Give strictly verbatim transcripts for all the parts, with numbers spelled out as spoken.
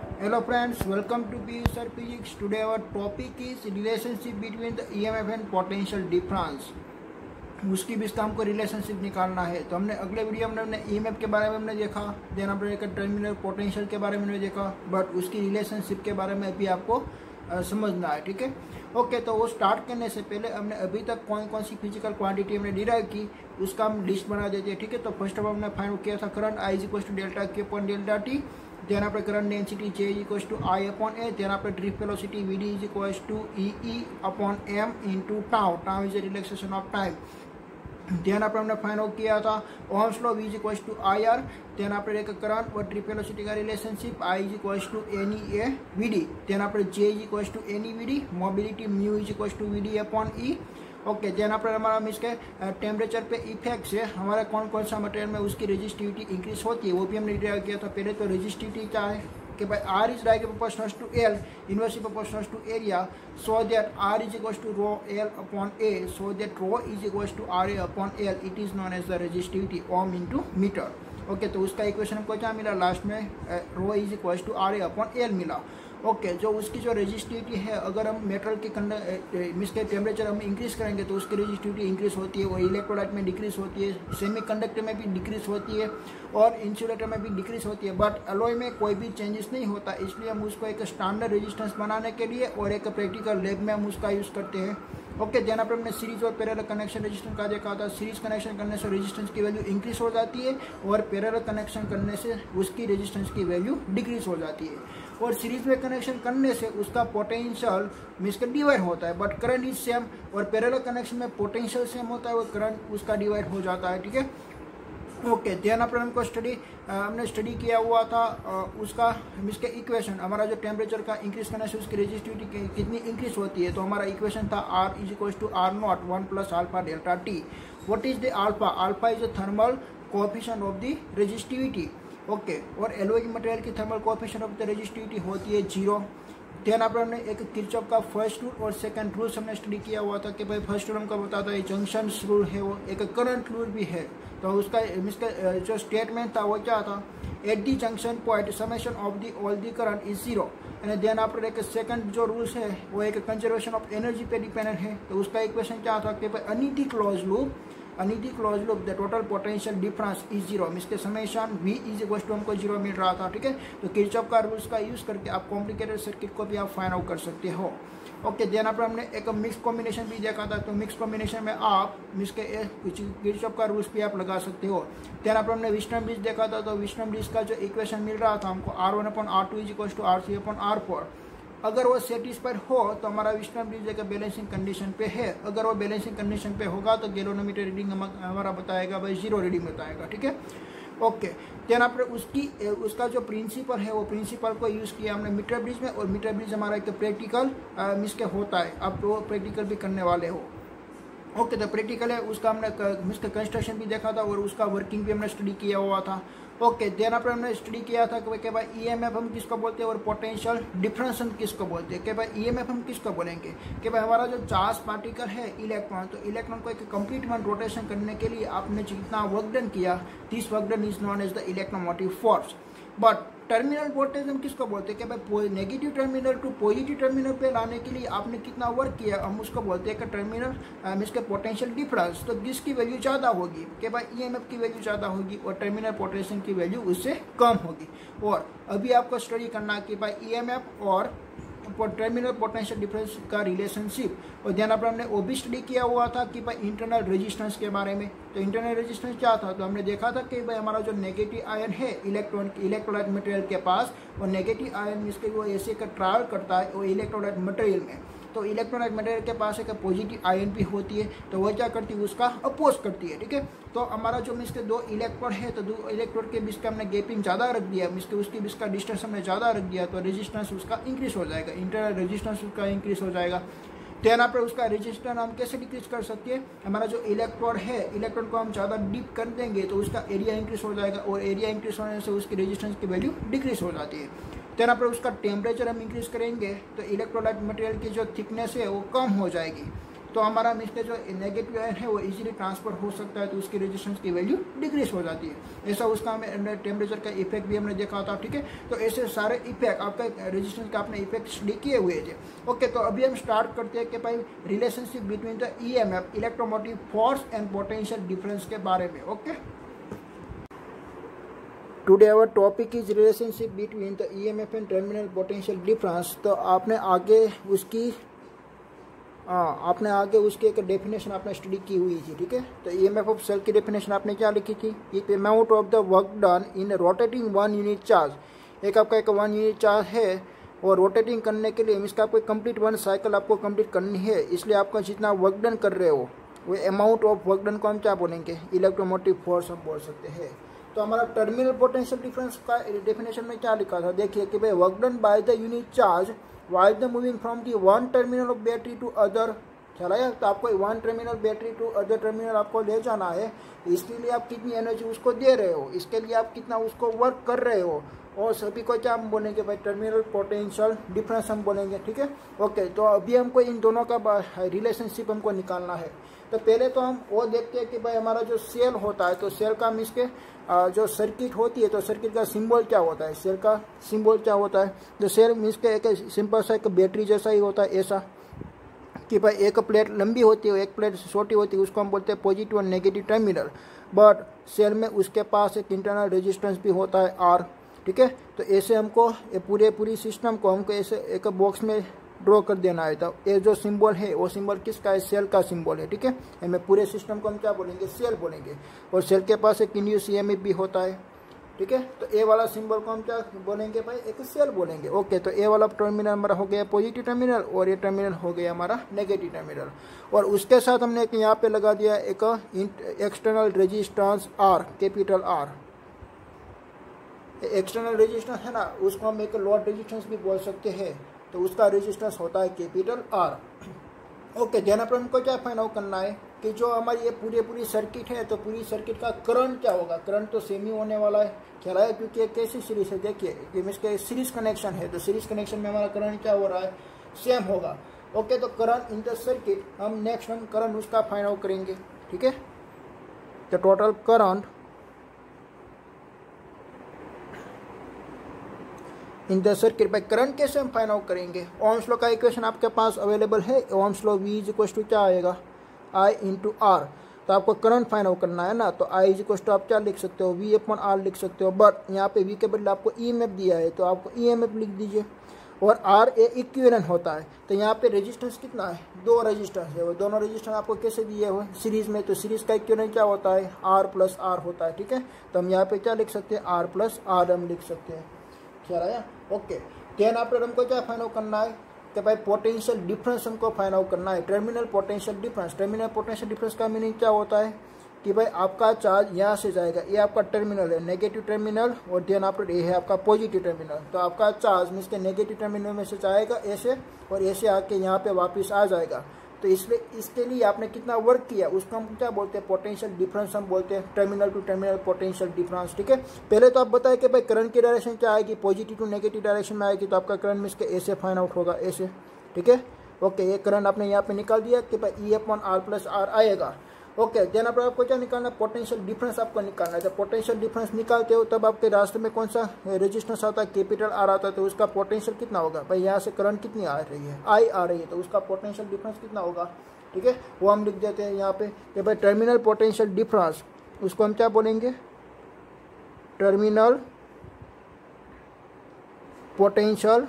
Hello friends, welcome to P U Sir Physics. Today our topic is relationship between the E M F and potential difference. उसकी भी इसका हमको relationship निकालना है। तो हमने अगले वीडियो में हमने ई एम एफ के बारे में हमने देखा, देन हमने एक टर्मिनल पोटेंशियल के बारे में हमने देखा, बट उसकी रिलेशनशिप के बारे में अभी आपको आ, समझना है। ठीक है, ओके। तो वो स्टार्ट करने से पहले हमने अभी तक कौन कौन सी फिजिकल क्वांटिटी हमने डिराइव की उसका हम लिस्ट बना देते हैं। ठीक है, तो फर्स्ट ऑफ ऑल हमने फाइंड किया था current I is equal to delta Q upon delta T, then आपने current density J is equal to I upon A, then आपने drift velocity V D is equal to E E upon M into tau, tau is a relaxation of time. Then आपने हमने find out किया था Ohm's law V is equal to I R, then आपने एक current और drift velocity का relationship I is equal to N E A V D, then आपने J is equal to N E V D, mobility mu is equal to V D upon E. Okay, then आपने हमारा miss के temperature पे effect से हमारा कौन कौन सा मटेरियल में उसकी रेजिस्टिविटी इंक्रीज होती है वो भी हमने डिराइव किया था। पहले तो रेजिस्टिविटी क्या है कि भाई R is directly proportional to L inversely proportional to area, so that R is equal to rho L upon A, so that rho is equal to R A upon L, it is known as the resistivity ohm into metre. Okay, तो उसका equation हमको क्या मिला last में, rho is equal to R A upon L मिला। Okay okay, जो उसकी जो रेजिस्टिविटी है अगर हम मेटल की मिस के टेम्परेचर हम इंक्रीज करेंगे तो उसकी रेजिस्टिविटी इंक्रीज होती है, वो इलेक्ट्रोलाइट में डिक्रीज होती है, सेमी कंडक्टर में भी डिक्रीज होती है और इंसुलेटर में भी डिक्रीज होती है, बट अलॉय में कोई भी चेंजेस नहीं होता। इसलिए हम उसको एक स्टैंडर्ड रेजिस्टेंस बनाने के लिए और एक प्रैक्टिकल लैब में हम उसका यूज़ करते हैं। ओके, देन पर हमने सीरीज और पैरेलल कनेक्शन रेजिस्टेंस का देखा था। सीरीज कनेक्शन करने से रेजिस्टेंस की वैल्यू इंक्रीज हो जाती है और पैरेलल कनेक्शन करने से उसकी रेजिस्टेंस की वैल्यू डिक्रीज हो जाती है। और सीरीज में कनेक्शन करने से उसका पोटेंशियल मींस का डिवाइड होता है, बट करंट इज सेम, और पैरेलल कनेक्शन में पोटेंशियल सेम होता है और करंट उसका डिवाइड हो जाता है। ठीक है, ओके। देन पर हमको स्टडी हमने स्टडी किया हुआ था उसका मींस के इक्वेशन, हमारा जो टेम्परेचर का इंक्रीज करने से उसकी रेजिस्टिविटी कितनी इंक्रीज होती है। तो हमारा इक्वेशन था R is equal to R naught one plus alpha delta T. What is the alpha? Alpha is the thermal coefficient of the resistivity. Okay, और एलॉय की मटेरियल की thermal coefficient of the resistivity होती है zero. Then आप हमने एक Kirchhoff का first rule और सेकंड रूल हमने स्टडी किया हुआ था कि भाई फर्स्ट रूल हमको बताता है जंक्शन रूल है, वो एक करंट रूल भी है। तो उसका इसका जो स्टेटमेंट था वो क्या था, at the junction point summation of the all the current is zero. And then after एक सेकंड जो रूल्स है वो एक कंजर्वेशन ऑफ एनर्जी पे डिपेंडेंट है। तो उसका इक्वेशन क्या था कि भाई in any close loop in any close loop the total potential difference is zero, इसके summation V is equal to हमको जीरो मिल रहा था। ठीक है, तो किरचॉफ का रूल्स का यूज करके आप कॉम्प्लिकेटेड सर्किट को भी आप फाइंड आउट कर सकते हो। ओके, देन पर हमने एक मिक्स कॉम्बिनेशन भी देखा था। तो मिक्स कॉम्बिनेशन में आप मिक्स के किरचॉफ का रूल्स भी आप लगा सकते हो। देन पर हमने विस्टर्न ब्रिज देखा था। तो विस्टर्न ब्रिज का जो इक्वेशन मिल रहा था हमको R one upon R two is equal to R three upon R four, अगर वो सेटिस्फाइड हो तो हमारा विस्टर्न ब्रिज एक बैलेंसिंग कंडीशन पे है। अगर वो बैलेंसिंग कंडीशन पे होगा तो गैल्वेनोमीटर रीडिंग हमारा बताएगा भाई जीरो रीडिंग बताएगा। ठीक है, ओके। देन आपने उसकी उसका जो प्रिंसिपल है वो प्रिंसिपल को यूज़ किया हमने मीटर ब्रिज में, और मीटर ब्रिज हमारा एक प्रैक्टिकल मिस के होता है, आप वो प्रैक्टिकल भी करने वाले हो। ओके, तो प्रैक्टिकल है उसका हमने मिस का कंस्ट्रक्शन भी देखा था और उसका वर्किंग भी हमने स्टडी किया हुआ था। ओके, देन पर हमने स्टडी किया था कि भाई ई एम एफ हम किसको बोलते हैं और पोटेंशियल डिफरेंस हम किसको बोलते हैं। कि भाई ई एम एफ हम किसको बोलेंगे कि भाई हमारा जो चार्ज पार्टिकल है इलेक्ट्रॉन, तो इलेक्ट्रॉन को एक कंप्लीट वन रोटेशन करने के लिए आपने जितना वर्क डन किया, this work done is known as the electromotive force. But terminal voltage हम किसको बोलते हैं कि भाई negative terminal to positive terminal पे लाने के लिए आपने कितना वर्क किया, हम उसको बोलते हैं कि टर्मिनल इसके पोटेंशियल डिफरेंस। तो जिसकी वैल्यू ज़्यादा होगी कि भाई ईएमएफ की वैल्यू ज़्यादा होगी और टर्मिनल पोटेंशियल की वैल्यू उससे कम होगी। और अभी आपको स्टडी करना कि भाई ईएमएफ और टर्मिनल पोटेंशियल डिफरेंस का रिलेशनशिप, और ध्यान पर हमने वो भी स्टडी किया हुआ था कि भाई इंटरनल रेजिस्टेंस के बारे में। तो इंटरनल रेजिस्टेंस क्या था, तो हमने देखा था कि भाई हमारा जो नेगेटिव आयन है इलेक्ट्रॉन इलेक्ट्रोलाइट मटेरियल के पास, और नेगेटिव आयन इसके वो ऐसे का ट्रैवल करता है वो इलेक्ट्रोलाइट मटेरियल में। तो इलेक्ट्रोलाइट मटेरियल के पास एक पॉजिटिव आयन भी होती है, तो वह क्या करती है उसका अपोज करती है। ठीक है, तो हमारा जो मिसके दो इलेक्ट्रोड है तो दो इलेक्ट्रोड के बीच का हमने गैपिंग ज़्यादा रख दिया, मिसके उसके बीच का डिस्टेंस हमने ज़्यादा रख दिया, तो रेजिस्टेंस उसका इंक्रीज हो जाएगा, इंटरनल रेजिस्टेंस उसका इंक्रीज हो जाएगा। तो यहाँ पर उसका रेजिस्टेंस हम कैसे डिक्रीज कर सकते हैं, हमारा जो इलेक्ट्रोड है इलेक्ट्रॉन को हम ज़्यादा डीप कर देंगे तो उसका एरिया इंक्रीज हो जाएगा, और एरिया इंक्रीज होने से उसकी रेजिस्टेंस की वैल्यू डिक्रीज हो जाती है। तो यहाँ पर उसका टेम्परेचर हम इंक्रीज करेंगे तो इलेक्ट्रोलाइट मटेरियल की जो थिकनेस है वो कम हो जाएगी। तो हमारा मीन्स के जो नेगेटिव आयन है वो इजीली ट्रांसफर हो सकता है, तो उसकी रेजिस्टेंस की वैल्यू डिक्रीज हो जाती है। ऐसा उसका हमें टेम्परेचर का इफेक्ट भी हमने देखा था, ठीक है। तो ऐसे सारे इफेक्ट आपका रेजिस्टेंस का आपने इफेक्ट स्टडी किए हुए थे। ओके, तो अभी हम स्टार्ट करते हैं कि भाई relationship between the E M F, electromotive force and potential difference के बारे में। Okay, today our topic is relationship between the E M F and terminal potential difference. तो आपने आगे उसकी हाँ आपने आगे उसकी एक डेफिनेशन आपने स्टडी की हुई थी, ठीक है। तो E M F of cell की डेफिनेशन आपने क्या लिखी थी? If amount of the work done in rotating one unit charge, एक आपका एक वन यूनिट चार्ज है और रोटेटिंग करने के लिए इसका आपको कंप्लीट वन साइकिल आपको कंप्लीट करनी है, इसलिए आपका जितना वर्क डन कर रहे हो वो अमाउंट ऑफ वर्क डन को हम क्या बोलेंगे? इलेक्ट्रोमोटिव फोर्स हम बोल सकते हैं। तो हमारा टर्मिनल पोटेंशियल डिफरेंस का डेफिनेशन में क्या लिखा था? देखिए कि भाई work done by the unit charge while the moving from the one terminal of battery to other, चला है। तो आपको one terminal battery to other terminal आपको ले जाना है, इसके लिए आप कितनी एनर्जी उसको दे रहे हो, इसके लिए आप कितना उसको वर्क कर रहे हो, और सभी को क्या हम बोलेंगे भाई? टर्मिनल पोटेंशियल डिफरेंस हम बोलेंगे, ठीक है। ओके, तो अभी हमको इन दोनों का रिलेशनशिप हमको निकालना है। तो पहले तो हम वो देखते हैं कि भाई हमारा जो सेल होता है, तो सेल का मीन्स के जो सर्किट होती है, तो सर्किट का सिंबल क्या होता है? सेल का सिंबल क्या होता है? तो सेल मीन्स के एक सिंपल सा एक बैटरी जैसा ही होता है, ऐसा कि भाई एक प्लेट लंबी होती है, एक प्लेट छोटी होती है, उसको हम बोलते हैं पॉजिटिव और नेगेटिव टर्मिनल। बट सेल में उसके पास एक इंटरनल रेजिस्टेंस भी होता है आर, ठीक है। तो ऐसे हमको ये पूरे पूरी सिस्टम को हमको ऐसे एक बॉक्स में ड्रॉ कर देना है। तो ये जो सिंबल है वो सिंबल किसका है? सेल का सिंबल है, ठीक है। हमें पूरे सिस्टम को हम क्या बोलेंगे? सेल बोलेंगे। और सेल के पास एक इंड्यूस ई एम एफ भी होता है, ठीक है। तो ए वाला सिंबल को हम क्या बोलेंगे भाई? एक सेल बोलेंगे। ओके, तो ए वाला टर्मिनल हमारा हो गया पॉजिटिव टर्मिनल और ये टर्मिनल हो गया हमारा नेगेटिव टर्मिनल। और उसके साथ हमने एक यहाँ पे लगा दिया एक external resistance R, capital R. External resistance है ना, उसको हम एक लोड रेजिस्टेंस भी बोल सकते हैं, तो उसका रेजिस्टेंस होता है कैपिटल आर। ओके, ध्यान पर हमको क्या फाइंड आउट करना है कि जो हमारी ये पूरी पूरी सर्किट है, तो पूरी सर्किट का करंट क्या होगा? करंट तो सेम ही होने वाला है, क्या है, क्योंकि ये कैसी सीरीज है? देखिए इसके सीरीज कनेक्शन है, तो सीरीज कनेक्शन में हमारा करंट क्या हो रहा है? सेम होगा। ओके, तो करंट इन द सर्किट हम नेक्स्ट हम करंट उसका फाइंड आउट करेंगे, ठीक है। तो total current in the circuit by current कैसे हम फाइंड आउट करेंगे? ओम्स लॉ का इक्वेशन आपके पास अवेलेबल है। Ohm's law V is equal to क्या आएगा? I into R. तो आपको करंट फाइंड आउट करना है ना, तो आई इज इक्वल टू आप क्या लिख सकते हो? वी अपॉन आर लिख सकते हो। बट यहाँ पे वी के बदले आपको ई एम एफ दिया है, तो आपको ई एम एफ लिख दीजिए। और आर ए इक्विवेलेंट होता है, तो यहाँ पे रेजिस्टेंस कितना है? दो रेजिस्टेंस है, वो दोनों रेजिस्टेंस आपको कैसे दिए हुए? सीरीज में। तो सीरीज का इक्विवेलेंट क्या होता है? आर प्लस आर होता है, ठीक है। तो हम यहाँ पे क्या लिख सकते हैं? आर प्लस आर हम लिख सकते हैं। क्या आया? ओके, देन आफ्टर हमको क्या फाइंड आउट करना है कि भाई पोटेंशियल डिफरेंस हमको फाइंड आउट करना है। Terminal potential difference. Terminal potential difference का मीनिंग क्या होता है कि भाई आपका चार्ज यहाँ से जाएगा, ये आपका टर्मिनल है नेगेटिव टर्मिनल, और देन आफ्टर ये है आपका पॉजिटिव टर्मिनल। तो आपका चार्ज मीन्स के नेगेटिव टर्मिनल में से जाएगा ऐसे, और ऐसे आके यहाँ पे वापस आ जाएगा। तो इसलिए इसके लिए आपने कितना वर्क किया उसको हम क्या बोलते हैं? पोटेंशियल डिफरेंस हम बोलते हैं। Terminal to terminal potential difference, ठीक है। पहले तो आप बताए कि भाई करंट की डायरेक्शन क्या आएगी? पॉजिटिव टू नेगेटिव डायरेक्शन में आएगी, तो आपका करंट मीन्स के ऐसे फाइंड आउट होगा, ऐसे, ठीक है। ओके, ये करंट आपने यहाँ पे निकाल दिया कि भाई E upon R plus R आएगा। ओके, देन आप आपको क्या निकालना है? पोटेंशियल डिफरेंस आपको निकालना है। जब पोटेंशियल डिफरेंस निकालते हो तब आपके रास्ते में कौन सा रेजिस्टेंस आता है? कैपिटल आर आता है। तो उसका पोटेंशियल कितना होगा भाई? यहाँ से करंट कितनी आ रही है? आई आ रही है, तो उसका पोटेंशियल डिफरेंस कितना होगा? ठीक है, वो हम लिख देते हैं यहाँ पे कि भाई टर्मिनल पोटेंशियल डिफरेंस, उसको हम क्या बोलेंगे? Terminal potential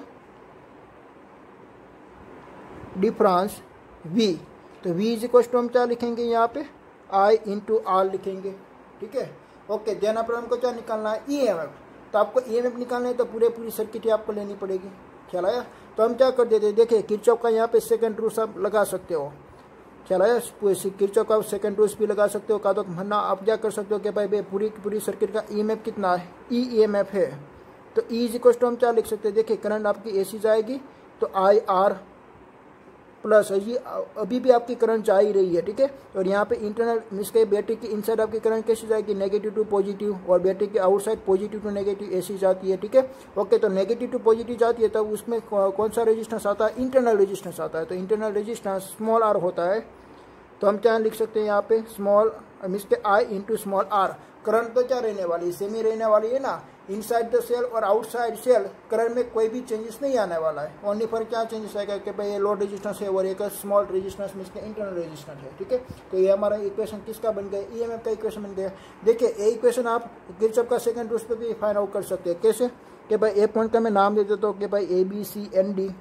difference V। तो V इज इक्वल टू हम क्या लिखेंगे यहाँ पे? I इंटू आर लिखेंगे, ठीक है। ओके, देन आप हमको क्या निकालना है? E M F. तो आपको ई एम एफ निकालना है तो पूरे पूरी सर्किट ही आपको लेनी पड़ेगी। ख्याल आया? तो हम क्या कर देते हैं, देखिए किरचॉफ का यहाँ पे सेकंड रूल्स आप लगा सकते हो। ख्याल आया? किरचॉफ का सेकंड रूल्स भी लगा सकते हो। का तो मना आप क्या कर सकते हो कि भाई पूरी पूरी सर्किट का ई एम एफ कितना है? ई ई एम एफ है। तो ई इज इक्वल टू हम क्या लिख सकते हैं? देखिए करंट आपकी ऐसी जाएगी तो आई आर प्लस ये अभी भी आपकी करंट जा ही रही है, ठीक है। और यहाँ पे इंटरनल मींस के बैटरी की इनसाइड आपकी करंट कैसे जाएगी, नेगेटिव टू पॉजिटिव, और बैटरी के आउटसाइड पॉजिटिव टू नेगेटिव ऐसी जाती है, ठीक है। ओके, तो नेगेटिव टू पॉजिटिव जाती है तब उसमें कौन सा रेजिस्टेंस आता है, इंटरनल रेजिस्टेंस आता है। तो इंटरनल रेजिस्टेंस स्मॉल आर होता है, तो हम क्या लिख सकते हैं यहाँ पे स्मॉल मींस के I into small R. Current तो क्या रहने वाली है, सेमी रहने वाली है ना, इनसाइड द सेल और आउटसाइड सेल करंट में कोई भी चेंजेस नहीं आने वाला है। ओनली फॉर क्या चेंजेस आएगा कि भाई ये लोड रेजिस्टेंस है और एक स्मॉल रेजिस्टेंस मींस के इंटरनल रेजिस्टेंस है, ठीक है। तो ये हमारा इक्वेशन किसका बन गया, ईएमएफ का इक्वेशन बन गया। देखिए ये इक्वेशन आप किरचॉफ का सेकंड रूल्स पे भी फाइंड आउट कर सकते हैं। कैसे कि भाई ए पॉइंट का मैं नाम दे देता हूँ कि भाई A B C and D.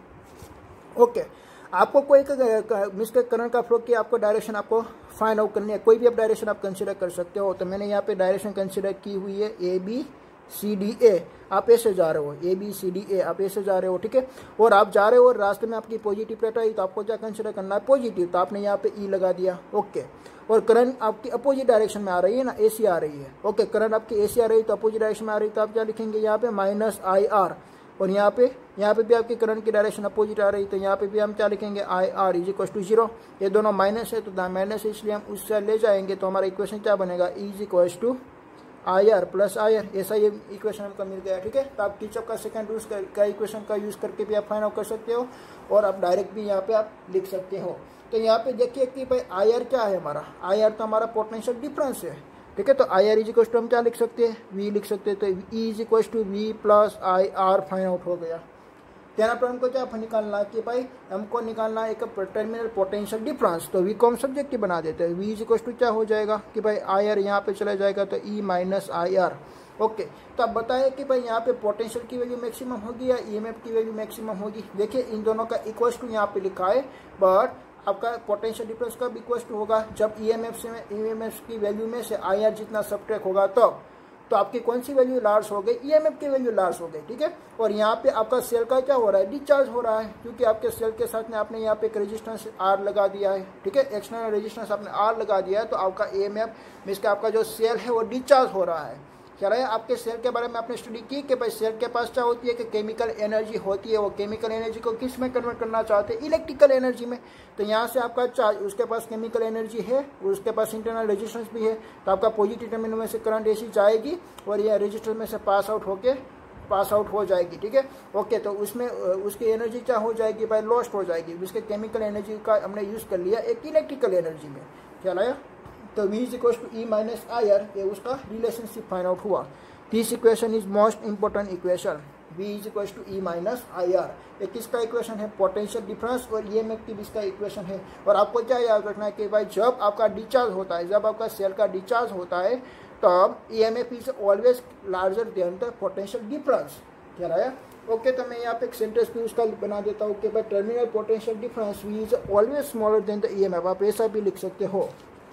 Okay, आपको कोई मींस के करंट का फ्लो की आपको डायरेक्शन आपको फाइंड आउट करनी है, कोई भी आप डायरेक्शन आप कंसीडर कर सकते हो। तो मैंने यहाँ पे डायरेक्शन कंसीडर की हुई है ए बी सी डी ए, आप ऐसे जा रहे हो, ए बी सी डी ए आप ऐसे जा रहे हो, ठीक है। और आप जा रहे हो और रास्ते में आपकी पॉजिटिव प्लेट आई तो आपको क्या कंसीडर करना है, पॉजिटिव, तो आपने यहाँ पे ई लगा दिया। ओके, और करंट आपकी अपोजिट डायरेक्शन में आ रही है ना, एसी आ रही है। ओके, करंट आपकी एसी आ रही है तो अपोजिट डायरेक्शन में आ रही है, तो आप क्या लिखेंगे यहाँ पे माइनस आई आर। और यहाँ पे यहाँ पे भी आपकी करंट की डायरेक्शन अपोजिट आ रही है, तो यहाँ पे भी हम क्या लिखेंगे, I R is equal to zero. ये दोनों माइनस है तो माइनस है, इसलिए हम उससे ले जाएंगे तो हमारा इक्वेशन क्या बनेगा, is equal to I R plus I R. ऐसा ये इक्वेशन हमको मिल गया, ठीक है। तो आप किरचॉफ का सेकंड रूल्स का इक्वेशन का यूज करके भी आप फाइंड आउट कर सकते हो और आप डायरेक्ट भी यहाँ पे आप लिख सकते हो। तो यहाँ पे देखिए कि भाई आई आर क्या है हमारा, आई आर तो हमारा पोटेंशियल डिफरेंस है, ठीक है। तो I R is equal to हम क्या लिख सकते हैं, वी लिख सकते हैं। तो E is equal to V plus I R find out हो गया। यहाँ पर हमको क्या निकालना है कि भाई हमको निकालना है एक टर्मिनल पोटेंशियल डिफरेंस, तो वी को हम सब्जेक्टिव बना देते हैं। वी इज इक्वल टू क्या हो जाएगा कि भाई आई आर यहाँ पे चला जाएगा तो E minus I R. Okay, तो अब बताएं कि भाई यहाँ पे पोटेंशियल की वैल्यू मैक्सिमम होगी या ईएमएफ की वैल्यू मैक्सिमम होगी। देखिए इन दोनों का इक्वल टू यहाँ पे लिखा है, बट आपका पोटेंशियल डिफरेंस कब इक्वल टू होगा, जब ईएमएफ से ईएमएफ की वैल्यू में से आई आर जितना सब्ट्रैक्ट होगा तब। तो आपकी कौन सी वैल्यू लार्ज हो गई, ईएमएफ की वैल्यू लार्ज हो गई, ठीक है। और यहाँ पे आपका सेल का क्या हो रहा है, डिस्चार्ज हो रहा है, क्योंकि आपके सेल के साथ में आपने यहाँ पे एक रेजिस्टेंस आर लगा दिया है, ठीक है। एक्सटर्नल रेजिस्टेंस आपने आर लगा दिया है, तो आपका ईएमएफ मींस का आपका जो सेल है वो डिस्चार्ज हो रहा है। क्या रहा है, आपके सेल के बारे में आपने स्टडी की कि भाई सेल के पास क्या होती है कि केमिकल एनर्जी होती है, वो केमिकल एनर्जी को किस में कन्वर्ट करना चाहते हैं, इलेक्ट्रिकल एनर्जी में। तो यहाँ से आपका चार्ज, उसके पास केमिकल एनर्जी है, उसके पास इंटरनल रेजिस्टेंस भी है, तो आपका पॉजिटिव टर्मिनल में से करंट ऐसी जाएगी और यह रेजिस्टेंस में से पास आउट होके पास आउट हो जाएगी, ठीक है। ओके, तो उसमें उसकी एनर्जी क्या हो जाएगी भाई, लॉस्ट हो जाएगी। उसके केमिकल एनर्जी का हमने यूज कर लिया एक इलेक्ट्रिकल एनर्जी में। क्या लाया, तो V is equal to E minus I R, ये उसका रिलेशनशिप फाइंड आउट हुआ। This equation is most important equation, V is equal to E minus I R. ये किसका इक्वेशन है, पोटेंशियल डिफरेंस और ईएमएफ की इसका इक्वेशन है। और आपको क्या याद रखना है कि भाई जब आपका डिस्चार्ज होता है, जब आपका सेल का डिस्चार्ज होता है तब EMF is always larger than the potential difference. क्या रहा है, ओके। तो मैं यहाँ पे एक सेंटेंस भी उसका बना देता हूँ कि भाई terminal potential difference V is always smaller than the EMF. आप ऐसा भी लिख सकते हो,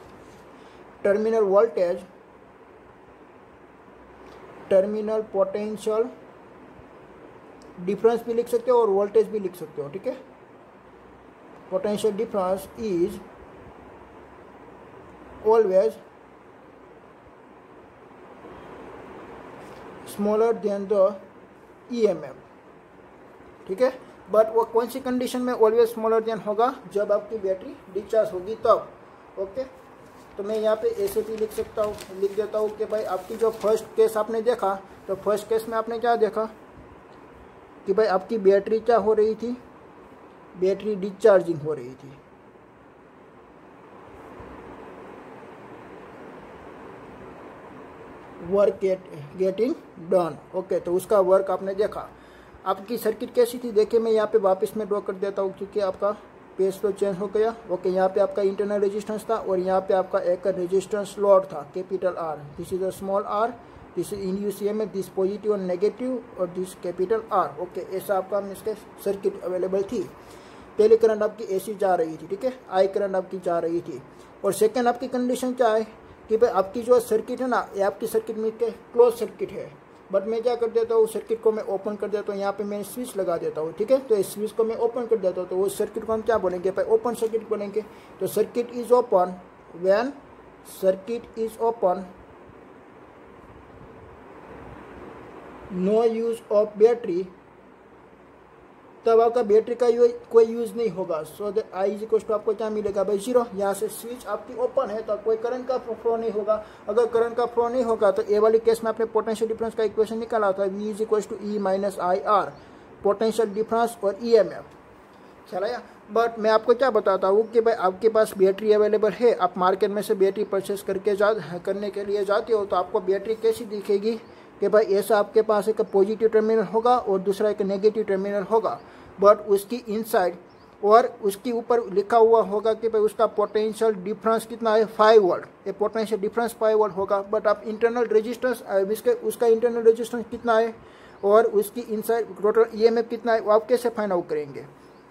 terminal voltage, terminal potential difference भी लिख सकते हो और वोल्टेज भी लिख सकते हो, ठीक है। Potential difference is always smaller than the EMF, ठीक है। बट वो कौन सी कंडीशन में ऑलवेज स्मॉलर देन होगा, जब आपकी बैटरी डिस्चार्ज होगी तब। ओके, तो मैं यहाँ पे ऐसे भी लिख सकता हूँ, लिख देता हूँ कि भाई आपकी जो फर्स्ट केस आपने देखा, तो फर्स्ट केस में आपने क्या देखा कि भाई आपकी बैटरी क्या हो रही थी, बैटरी डिस्चार्जिंग हो रही थी। Work getting done. ओके, तो उसका वर्क आपने देखा। आपकी सर्किट कैसी थी, देखिए मैं यहाँ पे वापस में ड्रॉ कर देता हूँ क्योंकि आपका पेज तो चेंज हो गया। ओके, यहाँ पे आपका इंटरनल रेजिस्टेंस था और यहाँ पे आपका एक रेजिस्टेंस लोड था, capital R. This is a small R, this is induce EMF, this positive और नेगेटिव, और दिस कैपिटल आर। ओके, ऐसा आपका इसके सर्किट अवेलेबल थी। पहली करंट आपकी एसी जा रही थी, ठीक है, आई करंट आपकी जा रही थी। और सेकेंड आपकी कंडीशन क्या है कि भाई आपकी जो सर्किट है ना, ये आपकी सर्किट में के क्लोज सर्किट है, बट मैं क्या कर देता हूँ, सर्किट को मैं ओपन कर देता हूँ। यहाँ पे मैं स्विच लगा देता हूँ, ठीक है। तो इस स्विच को मैं ओपन कर देता हूँ, तो वो सर्किट को हम क्या बोलेंगे भाई, ओपन सर्किट बोलेंगे। तो circuit is open when circuit is open, no use of battery, तब आपका बैटरी का यूज कोई यूज़ नहीं होगा। So that I is equal to आपको क्या मिलेगा भाई जीरो। यहाँ से स्विच आपकी ओपन है तो कोई करंट का फ्लो नहीं होगा। अगर करंट का फ्लो नहीं होगा तो ए वाली केस में आपने पोटेंशियल डिफरेंस का इक्वेशन निकाला था, V is equal to E minus I R, potential difference और ई एम एफ। चला। बट मैं आपको क्या बताता हूँ कि भाई आपके पास बैटरी अवेलेबल है, आप मार्केट में से बैटरी परचेस करके जा करने के लिए जाते हो तो आपको बैटरी कैसी दिखेगी कि भाई ऐसा आपके पास एक पॉजिटिव टर्मिनल होगा और दूसरा एक नेगेटिव टर्मिनल होगा, बट उसकी इनसाइड और उसके ऊपर लिखा हुआ होगा कि भाई उसका पोटेंशियल डिफरेंस कितना है, फाइव वोल्ट। ये पोटेंशियल डिफरेंस फाइव वोल्ट होगा, बट आप इंटरनल रेजिस्टेंस इसके उसका इंटरनल रेजिस्टेंस कितना है और उसकी इनसाइड टोटल ईएमएफ कितना है वो आप कैसे फाइंड आउट करेंगे।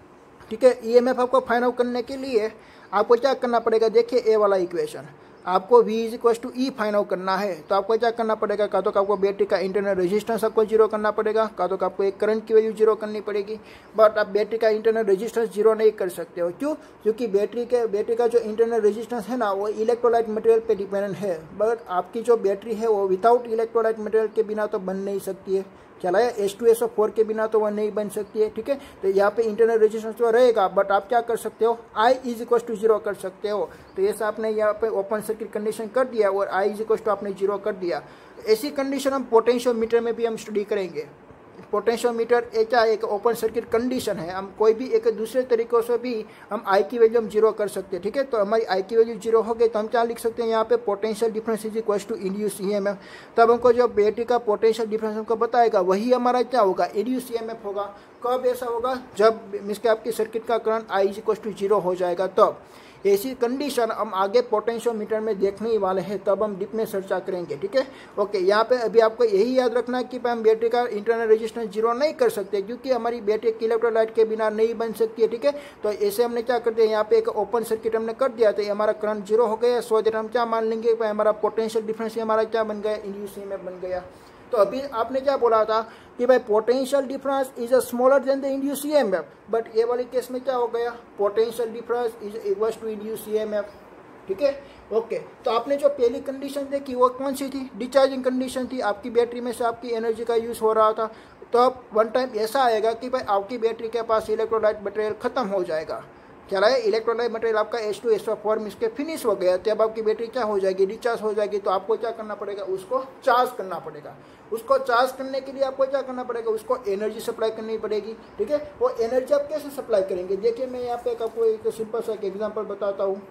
ठीक है, ईएमएफ आपको फाइंड आउट करने के लिए आपको क्या करना पड़ेगा, देखिए ए वाला इक्वेशन, आपको V is equal to E find out करना है तो आपको क्या करना पड़ेगा, का तो आपको बैटरी का इंटरनल रेजिस्टेंस आपको जीरो करना पड़ेगा, का तो आपको एक करंट की वैल्यू जीरो करनी पड़ेगी। बट आप बैटरी का इंटरनल रेजिस्टेंस जीरो नहीं कर सकते हो, क्यों, क्योंकि बैटरी के बैटरी का जो इंटरनल रेजिस्टेंस है ना वो इलेक्ट्रोलाइट मटेरियल पे डिपेंडेंट है, बट आपकी जो बैटरी है वो विदाउट इलेक्ट्रोलाइट मटेरियल के बिना तो बन नहीं सकती है। चला है, H two S O four के बिना तो वह नहीं बन सकती है। ठीक है, तो यहाँ पे इंटरनल रेजिस्टेंस तो रहेगा, बट आप क्या कर सकते हो, I is equal to zero कर सकते हो। तो ऐसा आपने यहाँ पे ओपन सर्किट कंडीशन कर दिया और आई इज इक्वल टू आपने जीरो कर दिया। ऐसी कंडीशन हम पोटेंशियोमीटर में भी हम स्टडी करेंगे। पोटेंशियोमीटर एक क्या एक ओपन सर्किट कंडीशन है, हम कोई भी एक दूसरे तरीकों से भी हम आई की वैल्यू हम जीरो कर सकते हैं। ठीक है, तो हमारी आई की वैल्यू जीरो हो गई तो हम क्या लिख सकते हैं यहाँ पे, potential difference is equal to induce EMF. तब हमको जो बैटरी का पोटेंशियल डिफरेंस हमको बताएगा वही हमारा क्या होगा, इंड्यूस ईएमएफ होगा। कब ऐसा होगा, जब मिसके आपकी सर्किट का current I is equal to zero हो जाएगा। तब ऐसी कंडीशन हम आगे पोटेंशियोमीटर में देखने ही वाले हैं, तब हम डीप में चर्चा करेंगे। ठीक है, ओके, यहाँ पे अभी आपको यही याद रखना है कि हम बैटरी का इंटरनल रेजिस्टेंस जीरो नहीं कर सकते क्योंकि हमारी बैटरी इलेक्ट्रोलाइट के बिना नहीं बन सकती है। ठीक है, तो ऐसे हमने क्या कर दिया, यहाँ पे एक ओपन सर्किट हमने कर दिया तो हमारा करंट जीरो हो गया। सो दैट हम क्या मान लेंगे, हमारा पोटेंशियल डिफरेंस हमारा क्या बन गया, इंड्यूस ईएमएफ बन गया। तो अभी आपने क्या बोला था कि भाई potential difference is a smaller than the induce EMF, but ये वाली केस में क्या हो गया, potential difference is equal to induce EMF. ठीक है, ओके, तो आपने जो पहली कंडीशन देखी वो कौन सी थी, डिस्चार्जिंग कंडीशन थी। आपकी बैटरी में से आपकी एनर्जी का यूज हो रहा था, तो अब वन टाइम ऐसा आएगा कि भाई आपकी बैटरी के पास इलेक्ट्रोलाइट मटेरियल खत्म हो जाएगा। चला है, इलेक्ट्रोलाइट मटेरियल आपका H two S O four इसके फिनिश हो गया, तब आपकी बैटरी क्या हो जाएगी, डिस्चार्ज हो जाएगी। तो आपको क्या करना पड़ेगा, उसको चार्ज करना पड़ेगा। उसको चार्ज करने के लिए आपको क्या करना पड़ेगा, उसको एनर्जी सप्लाई करनी पड़ेगी। ठीक है, वो एनर्जी आप कैसे सप्लाई करेंगे, देखिए मैं यहाँ पे आपको एक सिंपल सा एक एग्जाम्पल बताता हूँ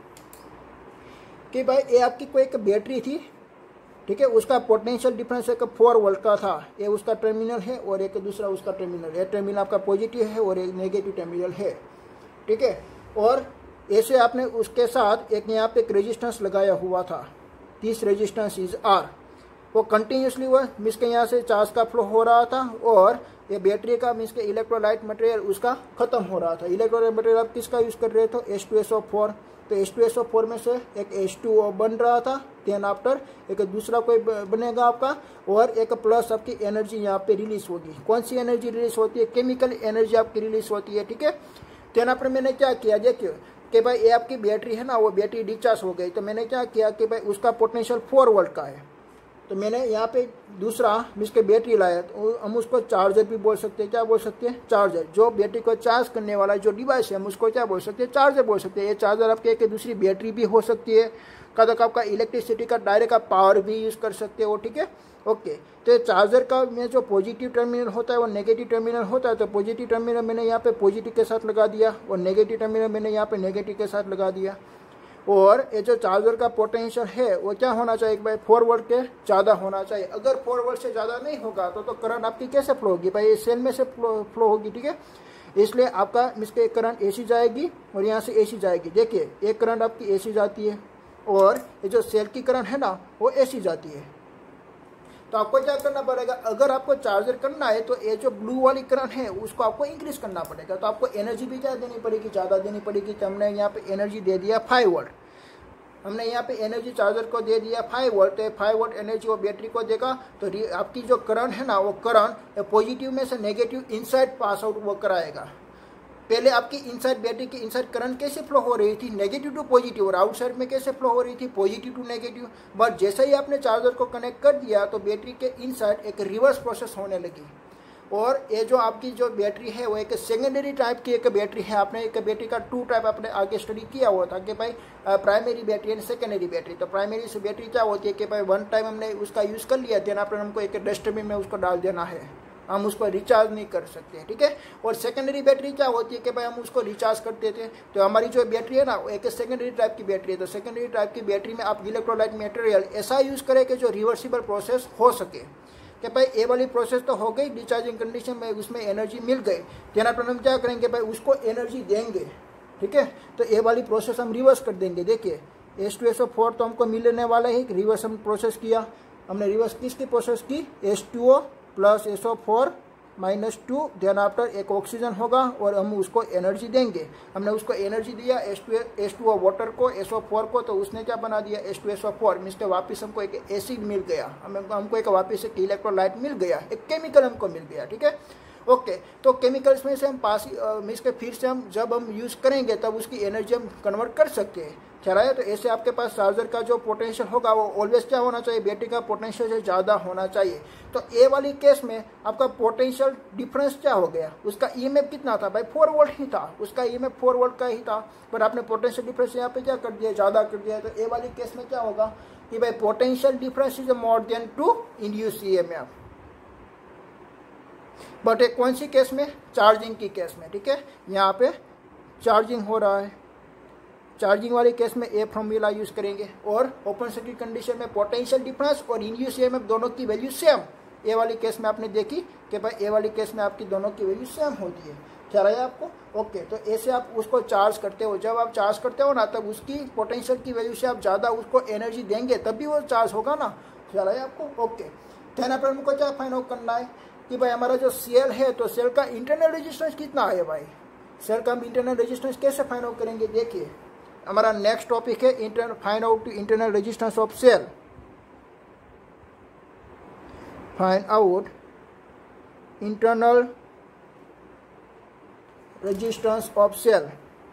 कि भाई ये आपकी कोई एक बैटरी थी। ठीक है, उसका पोटेंशियल डिफरेंस एक फोर वोल्ट का था, ये उसका टर्मिनल है और एक दूसरा उसका टर्मिनल है। टर्मिनल आपका पॉजिटिव है और एक नेगेटिव टर्मिनल है। ठीक है, और ऐसे आपने उसके साथ एक यहाँ पे एक रेजिस्टेंस लगाया हुआ था, दिस रेजिस्टेंस इज आर। वो कंटिन्यूसली वो मीन्स के यहाँ से चार्ज का फ्लो हो रहा था और ये बैटरी का मीन्स के इलेक्ट्रोलाइट मटेरियल उसका खत्म हो रहा था। इलेक्ट्रोलाइट मटेरियल आप किसका यूज कर रहे थे, H two S O four. तो H two S O four में से एक एच टू ओ बन रहा था, देन आफ्टर एक दूसरा कोई बनेगा आपका और एक प्लस आपकी एनर्जी यहाँ पे रिलीज होगी। कौन सी एनर्जी रिलीज होती है, केमिकल एनर्जी आपकी रिलीज होती है। ठीक है, देन आफ्टर मैंने क्या किया, देखिए कि भाई ये आपकी बैटरी है ना, वो बैटरी डिस्चार्ज हो गई। तो मैंने क्या किया कि भाई उसका पोटेंशियल फोर वोल्ट का है, तो मैंने यहाँ पे दूसरा मीन्स के बैटरी लाया, तो हम उसको चार्जर भी बोल सकते हैं। क्या बोल सकते हैं, चार्जर। जो बैटरी को चार्ज करने वाला जो डिवाइस है हम उसको क्या बोल सकते हैं, चार्जर बोल सकते हैं। ये चार्जर आपके एक दूसरी बैटरी भी हो सकती है, का तक आपका इलेक्ट्रिसिटी का डायरेक्ट आप पावर भी यूज़ कर सकते हो। ठीक है, ओके, तो चार्जर का में जो पॉजिटिव टर्मिनल होता है वो नेगेटिव टर्मिनल होता है। तो पॉजिटिव टर्मिनल मैंने यहाँ पे पॉजिटिव के साथ लगा दिया और नेगेटिव टर्मिनल मैंने यहाँ पे नेगेटिव के साथ लगा दिया। और ये जो चार्जर का पोटेंशियल है वो क्या होना चाहिए भाई, फोर वोल्ट के ज़्यादा होना चाहिए। अगर फोर वोल्ट से ज़्यादा नहीं होगा तो तो करंट आपकी कैसे फ्लो होगी भाई, सेल में से फ्लो फ्लो होगी। ठीक है, इसलिए आपका इसके करंट एसी जाएगी और यहाँ से एसी जाएगी। देखिए एक करंट आपकी एसी जाती है और ये जो सेल की करंट है ना वो एसी जाती है। तो आपको क्या करना पड़ेगा, अगर आपको चार्जर करना है तो ये जो ब्लू वाली करंट है उसको आपको इंक्रीज करना पड़ेगा। तो आपको एनर्जी भी क्या देनी पड़ेगी, ज़्यादा देनी पड़ेगी। तो हमने यहाँ पे एनर्जी दे दिया फाइव वोल्ट, हमने यहाँ पे एनर्जी चार्जर को दे दिया फाइव वोल्ट। तो फाइव वोल्ट एनर्जी वो बैटरी को देगा, तो आपकी जो करंट है ना वो करंट पॉजिटिव में से नेगेटिव इनसाइड पास आउट वो कराएगा। पहले आपकी इनसाइड बैटरी की इनसाइड करंट कैसे फ्लो हो रही थी, नेगेटिव टू पॉजिटिव, और आउटसाइड में कैसे फ्लो हो रही थी, पॉजिटिव टू नेगेटिव। बट जैसे ही आपने चार्जर को कनेक्ट कर दिया तो बैटरी के इनसाइड एक रिवर्स प्रोसेस होने लगी। और ये जो आपकी जो बैटरी है वो एक सेकेंडरी टाइप की एक बैटरी है। आपने एक बैटरी का टू टाइप आपने आगे स्टडी किया हुआ था कि भाई primary battery and secondary battery. तो प्राइमरी से बैटरी क्या होती है कि भाई वन टाइम हमने उसका यूज़ कर लिया, देन आपने हमको एक डस्टबिन में उसको डाल देना है, हम उसको रिचार्ज नहीं कर सकते, ठीक है। और सेकेंडरी बैटरी क्या होती है कि भाई हम उसको रिचार्ज करते थे। तो हमारी जो बैटरी है ना वो एक सेकेंडरी टाइप की बैटरी है। तो सेकेंडरी टाइप की बैटरी में आप इलेक्ट्रोलाइट मटेरियल ऐसा यूज़ करें कि जो रिवर्सिबल प्रोसेस हो सके, कि भाई ये वाली प्रोसेस तो हो गई डिस्चार्जिंग कंडीशन में, उसमें एनर्जी मिल गई, देना पर हम क्या करेंगे भाई उसको एनर्जी देंगे, ठीक है। तो ये वाली प्रोसेस हम रिवर्स कर देंगे। देखिए S two S O four तो हमको मिलने वाला है, रिवर्स हम प्रोसेस किया, हमने रिवर्स किसकी प्रोसेस की, S two O plus S O four minus two, then after एक ऑक्सीजन होगा और हम उसको एनर्जी देंगे। हमने उसको एनर्जी दिया S two S two O water को, एस ओ फोर को, तो उसने क्या बना दिया S two S O four, means के वापस हमको एक एसिड मिल गया, हमें हमको एक वापस एक इलेक्ट्रोलाइट मिल गया, एक केमिकल हमको मिल गया, ठीक है। ओके तो केमिकल्स में से हम पास मीन्स के फिर से हम जब हम यूज़ करेंगे तब उसकी एनर्जी हम कन्वर्ट कर सकते हैं, चला है। तो ऐसे आपके पास चार्जर का जो पोटेंशियल होगा वो ऑलवेज क्या होना चाहिए, बैटरी का पोटेंशियल से ज़्यादा होना चाहिए। तो ए वाली केस में आपका पोटेंशियल डिफरेंस क्या हो गया, उसका ईएमएफ कितना था भाई, फोर वोल्ट ही था, उसका ईएमएफ फोर वोल्ट का ही था, पर आपने पोटेंशियल डिफरेंस यहाँ पे क्या कर दिया, ज़्यादा कर दिया। तो ए वाली केस में क्या होगा कि भाई potential difference is more than to induce EMF. But एक कौन सी केस में, चार्जिंग की केस में, ठीक है। यहाँ पे चार्जिंग हो रहा है, चार्जिंग वाली केस में ए फॉर्मूला यूज करेंगे। और ओपन सर्किट कंडीशन में पोटेंशियल डिफरेंस और इंड्यूस ईएमएफ दोनों की वैल्यू सेम। ए वाली केस में आपने देखी कि भाई ए वाली केस में आपकी दोनों की वैल्यू सेम होती है, क्या रहा है आपको। ओके तो ऐसे आप उसको चार्ज करते हो, जब आप चार्ज करते हो ना तब उसकी पोटेंशियल की वैल्यू से आप ज़्यादा उसको एनर्जी देंगे तभी वो चार्ज होगा ना, क्या रहा है आपको। ओके देन पर हमको क्या फाइंड आउट करना है कि भाई हमारा जो सेल है तो सेल का इंटरनल रेजिस्टेंस कितना है भाई, सेल का हम इंटरनल रेजिस्टेंस कैसे फाइंड आउट करेंगे। देखिए हमारा नेक्स्ट टॉपिक है inter find out internal resistance of cell, find out internal resistance of cell.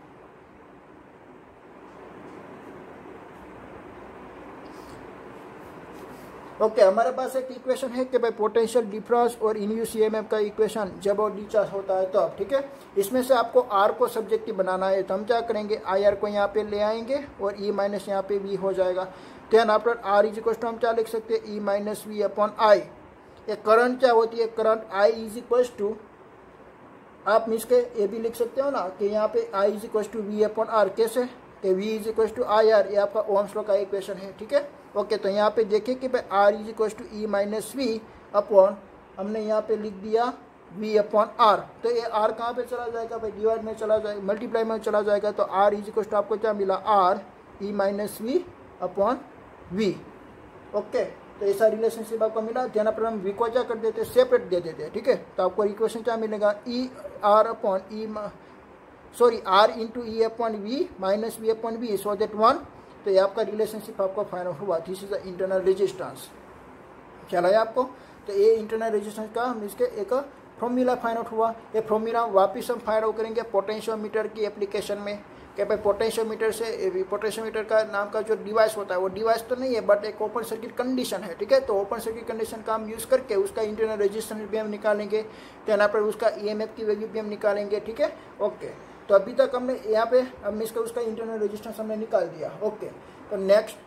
Okay okay, हमारे पास एक इक्वेशन है कि भाई पोटेंशियल डिफरेंस और इंड्यूस ईएमएफ का इक्वेशन जब और डिस्चार्ज होता है तो अब, ठीक है। इसमें से आपको आर को सब्जेक्टिव बनाना है, तो हम क्या करेंगे आई आर को यहाँ पे ले आएंगे और ई माइनस यहाँ पे वी हो जाएगा। Then after R is equal to हम क्या लिख सकते हैं, E minus V upon I. एक करंट क्या होती है, current I is equal to, आप मिस के ये भी लिख सकते हो ना कि यहाँ पे I is equal to V upon R, कैसे कि V is equal to I R, ये आपका ओम्स लॉ का इक्वेशन है, ठीक है। ओके okay, तो यहाँ पे देखिए कि भाई R is equal to E minus V upon, हमने यहाँ पे लिख दिया वी अपॉन आर। तो ये आर कहाँ पे चला जाएगा भाई, डिवाइड में चला जाएगा, मल्टीप्लाई में चला जाएगा। तो आर इज इक्वल टू आपको क्या मिला, R E minus V upon V. Okay तो ऐसा रिलेशनशिप आपको मिला। ध्यान पर हम वी को क्या कर देते, सेपरेट दे देते, ठीक है। तो आपको इक्वेशन क्या मिलेगा, E R upon E sorry R into E upon V minus V upon V so that one. तो ये आपका रिलेशनशिप आपको फाइंड आउट हुआ, this is the internal resistance, चला है आपको। तो ये इंटरनल रेजिस्टेंस का हम इसके एक फॉर्मूला फाइंड आउट हुआ। ये फॉर्मूला वापस हम फाइंड आउट करेंगे पोटेंशियोमीटर की एप्लीकेशन में, कि भाई पोटेंशियोमीटर से, पोटेंशियोमीटर का नाम का जो डिवाइस होता है वो डिवाइस तो नहीं है बट एक ओपन सर्किट कंडीशन है, ठीक है। तो ओपन सर्किट कंडीशन का हम यूज़ करके उसका इंटरनल रेजिस्टेंस भी हम निकालेंगे, तो यहाँ पर उसका ई एम एफ की वैल्यू भी हम निकालेंगे, ठीक है। ओके तो अभी तक हमने यहाँ पे हम इसका उसका इंटरनल रेजिस्टेंस हमने निकाल दिया। ओके तो नेक्स्ट,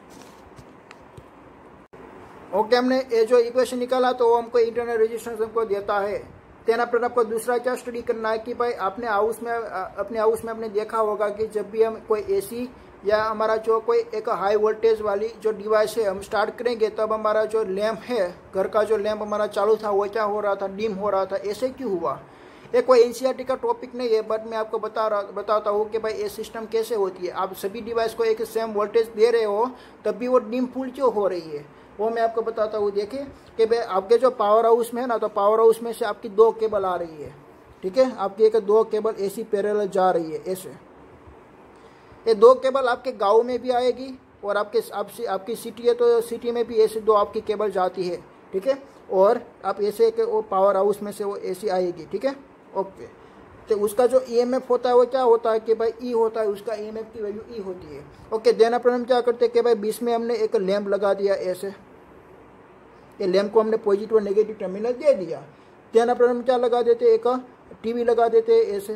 ओके हमने ये जो इक्वेशन निकाला तो वो हमको इंटरनल रेजिस्टेंस हमको देता है। देन पर आपको दूसरा क्या स्टडी करना है कि भाई अपने हाउस में, अपने हाउस में आपने देखा होगा कि जब भी हम कोई एसी या हमारा जो कोई एक हाई वोल्टेज वाली जो डिवाइस है हम स्टार्ट करेंगे तब हमारा जो लैंप है, घर का जो लैंप हमारा चालू था वो क्या हो रहा था, डिम हो रहा था। ऐसे क्यों हुआ, ये कोई एनसीईआरटी का टॉपिक नहीं है बट मैं आपको बता रहा बताता हूँ कि भाई ये सिस्टम कैसे होती है। आप सभी डिवाइस को एक सेम वोल्टेज दे रहे हो तब भी वो डिम फुल क्यों हो रही है, वो मैं आपको बताता हूँ। देखिए कि भाई आपके जो पावर हाउस में है ना, तो पावर हाउस में से आपकी दो केबल आ रही है, ठीक है। आपकी एक दो केबल ऐसी पैरेलल जा रही है ऐसे, ये दो केबल आपके गाँव में भी आएगी और आपके आपसे आपकी सिटी है तो सिटी में भी ऐसे दो आपकी केबल जाती है, ठीक है। और आप ऐसे एक वो पावर हाउस में से वो ऐसी आएगी, ठीक है। ओके तो उसका जो ईएमएफ होता है वो क्या होता है कि भाई ई होता है, उसका ईएमएफ की वैल्यू ई होती है। ओके देन अपन हम क्या करते हैं कि भाई बीच में हमने एक लैंप लगा दिया ऐसे, ये लैंप को हमने पॉजिटिव और नेगेटिव टर्मिनल दे दिया। तेना पर हम क्या लगा देते, एक टीवी लगा देते ऐसे।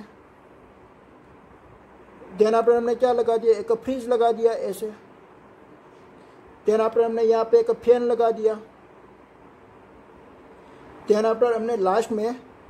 तेना पर हमने क्या लगा दिया, एक फ्रिज लगा दिया ऐसे। तेना पर हमने यहाँ पे एक फैन लगा दिया। तेना पर हमने लास्ट में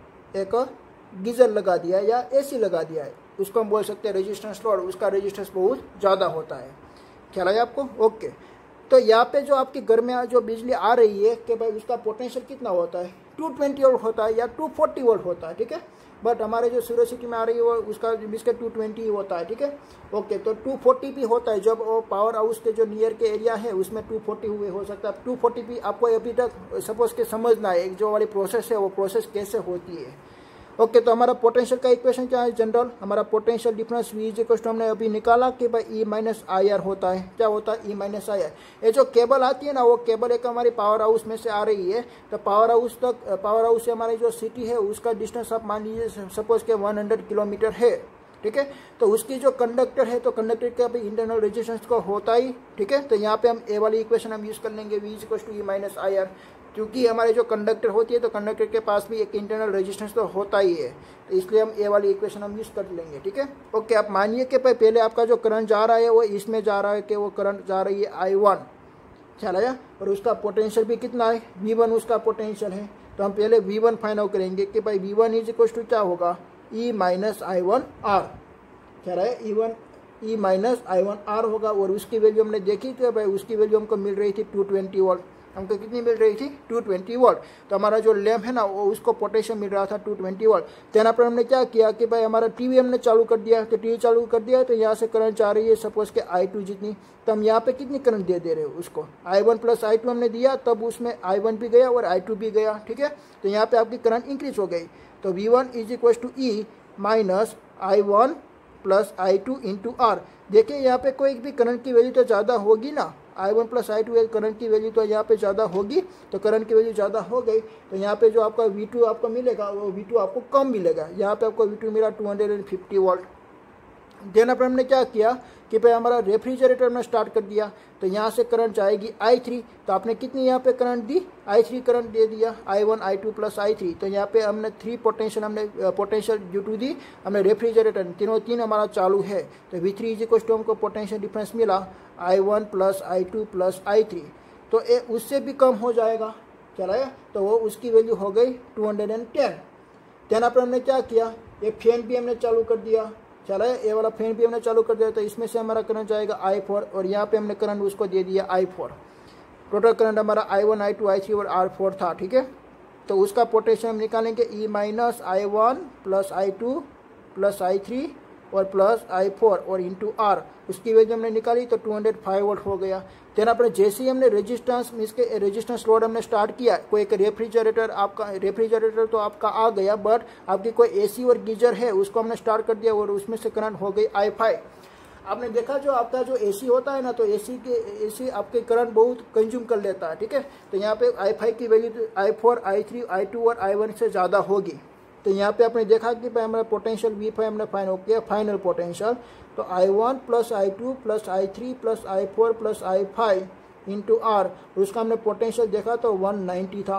एक गीजर लगा दिया या एसी लगा दिया है, उसको हम बोल सकते हैं रेजिस्टेंस लोड। उसका रेजिस्टेंस बहुत ज़्यादा होता है। ख्याल आया आपको? ओके। तो यहाँ पे जो आपके घर में जो बिजली आ रही है कि भाई उसका पोटेंशियल कितना होता है, टू ट्वेंटी वोल्ट होता है या टू फोर्टी वोल्ट होता है, ठीक है। बट हमारे जो सूर्य सिटी में आ रही है वो उसका इसका टू ट्वेंटी होता है, ठीक है। ओके, तो टू फोर्टी भी होता है जब वो पावर हाउस के जो नियर के एरिया है उसमें टू फोर्टी हुए हो सकता है। टू फोर्टी भी आपको अभी तक सपोज के समझना है जो वाली प्रोसेस है वो प्रोसेस कैसे होती है। ओके, तो हमारा पोटेंशियल का इक्वेशन क्या है जनरल, हमारा potential difference V is equal to हमने अभी निकाला कि भाई ई माइनस आई आर होता है। क्या होता है? E minus I R. ये जो केबल आती है ना वो केबल एक हमारी पावर हाउस में से आ रही है। तो पावर हाउस तक पावर हाउस से हमारी जो सिटी है उसका डिस्टेंस आप मान लीजिए सपोज के वन हंड्रेड किलोमीटर है, ठीक है। तो उसकी जो कंडक्टर है तो कंडक्टर का भी इंटरनल रेजिस्टेंस को होता ही, ठीक है। तो यहाँ पे हम ए वाली इक्वेशन हम यूज कर लेंगे V is equal to E minus I R, क्योंकि हमारे जो कंडक्टर होती है तो कंडक्टर के पास भी एक इंटरनल रेजिस्टेंस तो होता ही है। तो इसलिए हम ए वाली इक्वेशन हम यूज कर लेंगे, ठीक है। ओके, आप मानिए कि पहले आपका जो करंट जा रहा है वो इसमें जा रहा है कि वो करंट जा रही है आई वन, ख्याल आया। और उसका पोटेंशियल भी कितना है, वी वन उसका पोटेंशियल है। तो हम पहले वी वन फाइंड आउट करेंगे कि भाई V one is equal to क्या होगा, E minus I one R, क्या रहा है, E one E minus I one R होगा। और उसकी वैल्यू हमने देखी थी भाई, उसकी वैल्यू हमको मिल रही थी टू ट्वेंटी वोल्ट। हमको कितनी मिल रही थी, टू ट्वेंटी वोल्ट। तो हमारा जो लैम्प है ना वो उसको पोटेंशियल मिल रहा था टू ट्वेंटी वोल्ट। तेना पर हमने क्या किया कि भाई हमारा टीवी हमने चालू कर दिया। तो टीवी चालू कर दिया तो यहाँ से करंट जा रही है सपोज के आई टू जितनी। तो हम यहाँ पे कितनी करंट दे दे रहे हो उसको, I one plus I two हमने दिया, तब उसमें आई वन भी गया और आई टू भी गया, ठीक है। तो यहाँ पे आपकी करंट इंक्रीज हो गई। तो V one is equal to E minus I one plus I two into R. देखिए यहाँ पे कोई भी करंट की वैल्यू तो ज़्यादा होगी ना, I one plus I two current की वैल्यू तो यहाँ पे ज़्यादा होगी। तो करंट की वैल्यू ज़्यादा हो गई तो यहाँ पे जो आपका वी टू आपको मिलेगा वो वी टू आपको कम मिलेगा। यहाँ पे आपको वी टू मिला टू हंड्रेड फिफ्टी वोल्ट। देना पर हमने क्या किया कि भाई हमारा रेफ्रिजरेटर में स्टार्ट कर दिया। तो यहाँ से करंट जाएगी आई थ्री। तो आपने कितनी यहाँ पे करंट दी, आई थ्री करंट दे दिया, I one I two plus I three. तो यहाँ पे हमने थ्री पोटेंशियल हमने पोटेंशियल ड्यू टू दी हमने रेफ्रिजरेटर, तीनों तीन हमारा चालू है। तो V three is equal to हमको पोटेंशियल डिफरेंस मिला I one plus I two plus I three. तो ये उससे भी कम हो जाएगा, चला है। तो वो उसकी वैल्यू हो गई two hundred and ten. Ten पर हमने क्या किया, ये फैन भी हमने चालू कर दिया, चला है। ये वाला फैन भी हमने चालू कर दिया। तो इसमें से हमारा करंट जाएगा आई फोर और यहाँ पे हमने करंट उसको दे दिया आई फोर। टोटल करंट हमारा I one I two I three और आर फोर था, ठीक है। तो उसका पोटेंशियल हम निकालेंगे E minus I one plus I two plus I three और प्लस आई फोर और इंटू आर। उसकी वैल्यू हमने निकाली तो टू हंड्रेड फाइव वोल्ट हो गया। तेना पर जैसे ही हमने रेजिस्टेंस इसके रेजिस्टेंस लोड हमने स्टार्ट किया, कोई एक रेफ्रिजरेटर आपका रेफ्रिजरेटर तो आपका आ गया, बट आपकी कोई एसी और गीजर है उसको हमने स्टार्ट कर दिया और उसमें से करंट हो गई आई फाइव। आपने देखा जो आपका जो एसी होता है ना, तो एसी के एसी आपके करंट बहुत कंज्यूम कर लेता है, ठीक है। तो यहाँ पे आई फाइव की value I four I three I two और आई वन से ज़्यादा होगी। तो यहाँ पे आपने देखा कि भाई हमारा पोटेंशियल वी फाइव हमने फाइंड आउट किया, फाइनल पोटेंशियल। तो I one plus I two plus I three plus I four plus I five into R, उसका हमने पोटेंशियल देखा तो वन नाइन्टी था।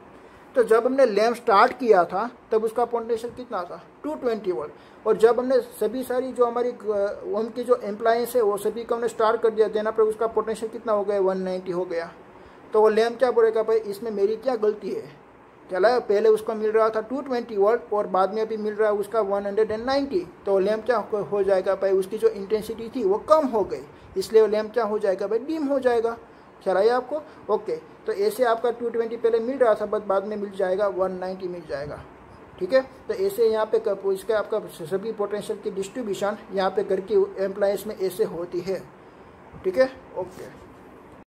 तो जब हमने लैम्प स्टार्ट किया था तब उसका पोटेंशियल कितना था, टू ट्वेंटी वोल्ट। और जब हमने सभी सारी जो हमारी होम की जो एम्प्लायंस है वो सभी को हमने स्टार्ट कर दिया, देना पर उसका पोटेंशियल कितना हो गया, वन नाइन्टी हो गया। तो वो लैम्प क्या बोलेगा, भाई इसमें मेरी क्या गलती है, चला पहले उसको मिल रहा था टू ट्वेंटी वोल्ट और बाद में अभी मिल रहा है उसका वन नाइन्टी। तो लैम्प क्या हो जाएगा भाई, उसकी जो इंटेंसिटी थी वो कम हो गई, इसलिए लैम्प क्या हो जाएगा भाई, डिम हो जाएगा। चला है आपको? ओके। तो ऐसे आपका टू ट्वेंटी पहले मिल रहा था बट बाद में मिल जाएगा वन नाइन्टी मिल जाएगा, ठीक है। तो ऐसे यहाँ पे इसका आपका सभी पोटेंशियल की डिस्ट्रीब्यूशन यहाँ पे घर की एम्प्लॉयज में ऐसे होती है, ठीक है। ओके।